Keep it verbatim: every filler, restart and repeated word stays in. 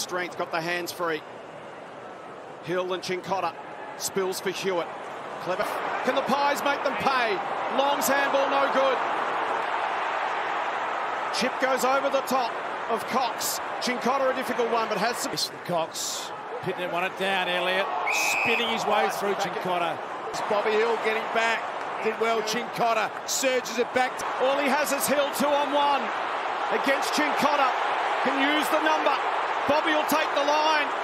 Strength, got the hands free. Hill and Cincotta. Spills for Hewitt. Clever. Can the Pies make them pay? Long's handball, no good. Chip goes over the top of Cox. Cincotta, a difficult one, but has some... Cox, Pittman won it down, Elliott, spinning his way through Cincotta. It's Bobby Hill getting back. Did well, Cincotta surges it back. All he has is Hill, two on one against Cincotta. Can use the number. Bobby will take the line.